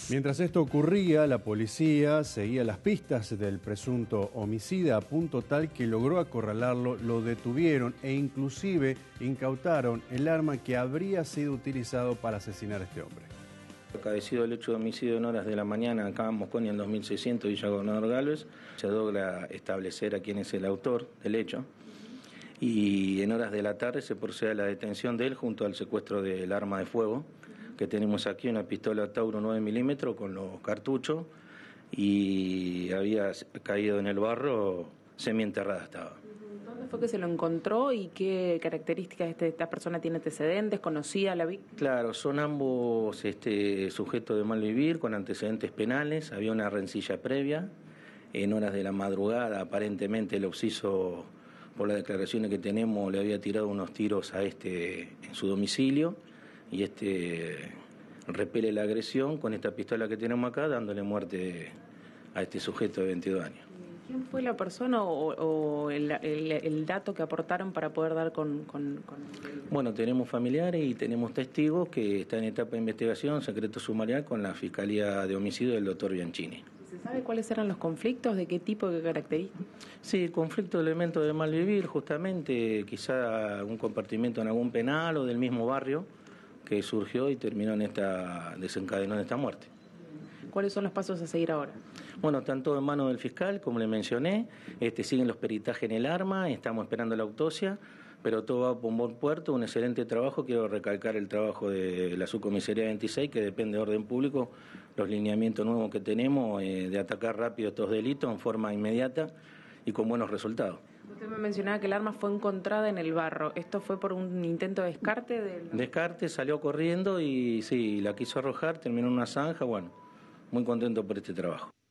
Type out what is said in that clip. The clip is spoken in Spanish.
Mientras esto ocurría, la policía seguía las pistas del presunto homicida a punto tal que logró acorralarlo, lo detuvieron e inclusive incautaron el arma que habría sido utilizado para asesinar a este hombre. Acaecido el hecho de homicidio en horas de la mañana acá en Mosconi, en 2600, Villa Gobernador Galvez, se logra establecer a quién es el autor del hecho y en horas de la tarde se procede a la detención de él junto al secuestro del arma de fuego, que tenemos aquí una pistola Tauro 9 milímetros con los cartuchos y había caído en el barro, semienterrada estaba. ¿Dónde fue que se lo encontró y qué características esta persona tiene antecedentes? ¿Conocía a la víctima? Claro, son ambos sujetos de mal vivir con antecedentes penales, había una rencilla previa, en horas de la madrugada aparentemente el occiso, por las declaraciones que tenemos, le había tirado unos tiros a en su domicilio y repele la agresión con esta pistola que tenemos acá, dándole muerte a este sujeto de 22 años. ¿Quién fue la persona o el dato que aportaron para poder dar con Bueno, tenemos familiares y tenemos testigos que están en etapa de investigación, secreto sumarial, con la Fiscalía de Homicidio del doctor Bianchini. ¿Se sabe cuáles eran los conflictos? ¿De qué tipo, qué características? Sí, conflicto de elementos de mal vivir, justamente, quizá un compartimiento en algún penal o del mismo barrio que surgió y terminó desencadenó en esta muerte. ¿Cuáles son los pasos a seguir ahora? Bueno, están todos en manos del fiscal, como le mencioné, siguen los peritajes en el arma, estamos esperando la autopsia, pero todo va por un buen puerto, un excelente trabajo. Quiero recalcar el trabajo de la subcomisaría 26, que depende de orden público, los lineamientos nuevos que tenemos de atacar rápido estos delitos en forma inmediata y con buenos resultados. Usted me mencionaba que el arma fue encontrada en el barro. ¿Esto fue por un intento de descarte? Descarte, salió corriendo y sí, la quiso arrojar, terminó en una zanja, bueno, muy contento por este trabajo.